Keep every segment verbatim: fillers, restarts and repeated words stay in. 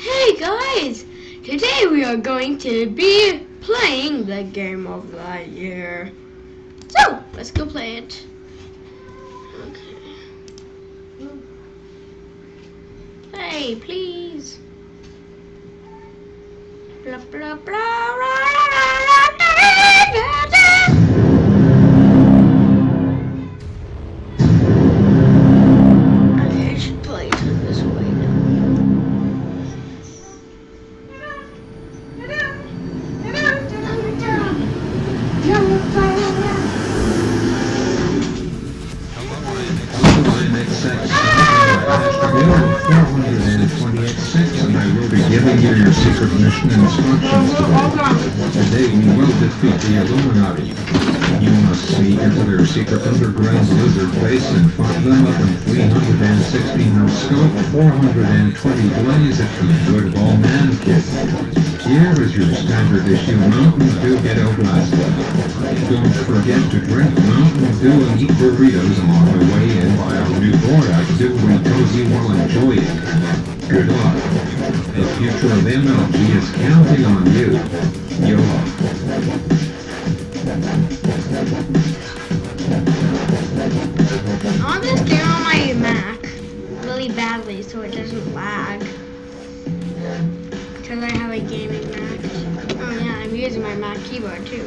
Hey guys! Today we are going to be playing the game of the year. So, let's go play it. Okay. Hey, please. Blah, blah, blah, blah, blah, blah, blah, blah. Okay, I should play it this way now. And I will be giving you your secret mission instructions today. Today we will defeat the Illuminati. You must sneak into their secret underground lizard base and find them up in three hundred sixty no scope, four hundred twenty blaze at the good ball man kit. Here is your standard issue Mountain Dew Ghetto Blast. Don't forget to drink Mountain Dew and eat burritos along the way and buy our new Borax Dew because you will enjoy it. Good luck. The future of M L G is counting on you. YOLO. I want this game on my Mac really badly so it doesn't lag. Because I have a gaming Mac. Oh yeah, I'm using my Mac keyboard too.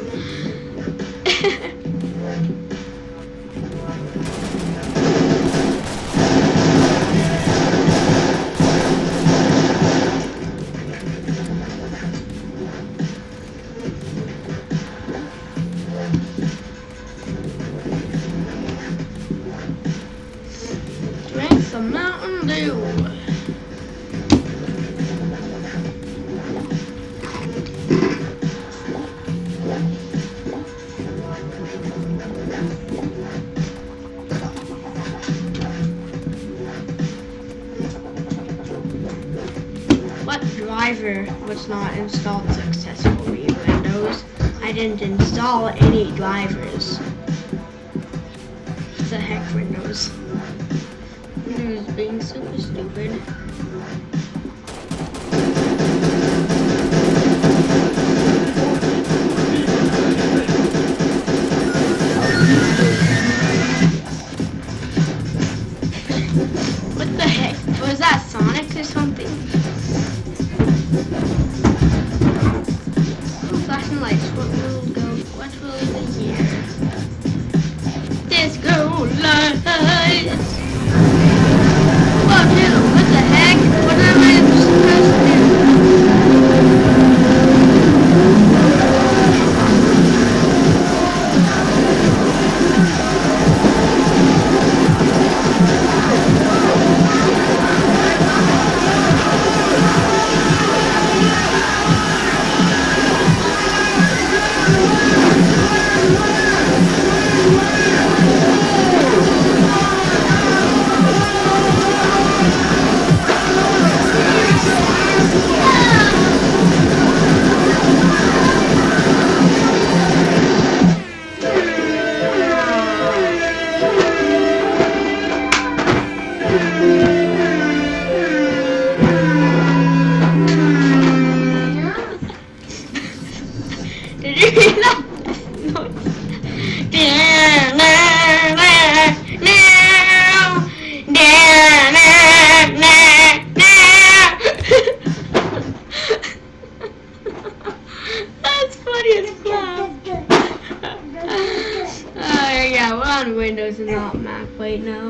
Drink some Mountain Dew. What driver was not installed successfully in Windows? I didn't install any drivers. What the heck, Windows? Windows being super stupid. What the heck? Was that Sonic or something? Oh, flashing lights. What will go? What will the year? Disco lights. Oh, dude, what the heck? What am I supposed to do? Did you hear that noise? That's funny as crap. Oh yeah, we're on Windows and not Mac right now.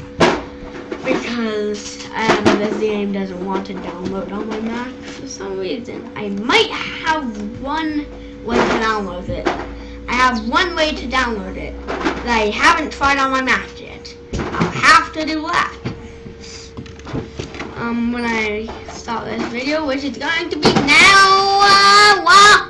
Because um, this game doesn't want to download on my Mac for some reason. I might have one way to download it. I have one way to download it that I haven't tried on my Mac yet. I'll have to do that. Um, when I start this video, which is going to be now. Uh,